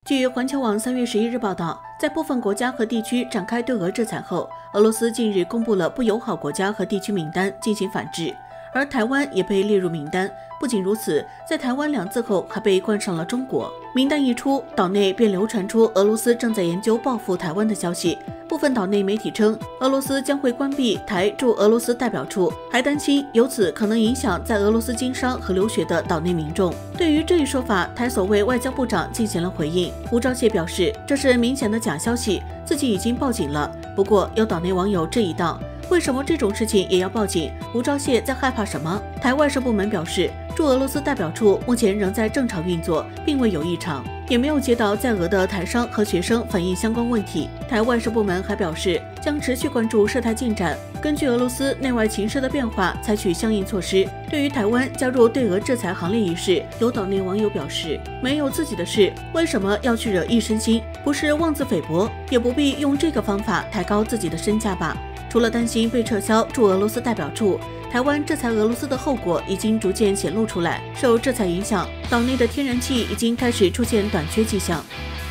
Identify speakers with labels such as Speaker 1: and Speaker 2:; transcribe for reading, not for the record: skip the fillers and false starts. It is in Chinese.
Speaker 1: 据环球网3月11日报道，在部分国家和地区展开对俄制裁后，俄罗斯近日公布了不友好国家和地区名单进行反制，而台湾也被列入名单。不仅如此，在台湾2字后还被冠上了中国。名单一出，岛内便流传出俄罗斯正在研究报复台湾的消息。部分岛内媒体称，俄罗斯将会关闭台驻俄罗斯代表处，还担心由此可能影响在俄罗斯经商和留学的岛内民众。对于这一说法，台所谓外交部长进行了回应。吴钊燮表示，这是明显的假消息，自己已经报警了。不过有岛内网友质疑道，为什么这种事情也要报警？吴钊燮在害怕什么？台外事部门表示，驻俄罗斯代表处目前仍在正常运作，并未有异常，也没有接到在俄的台商和学生反映相关问题。台外事部门还表示，将持续关注事态进展，根据俄罗斯内外情势的变化，采取相应措施。对于台湾加入对俄制裁行列一事，有岛内网友表示，没有自己的事，为什么要去惹一身腥？不是妄自菲薄，也不必用这个方法抬高自己的身价吧。除了担心被撤销驻俄罗斯代表处，台湾制裁俄罗斯的后果已经逐渐显露出来。受制裁影响，岛内的天然气已经开始出现短缺迹象。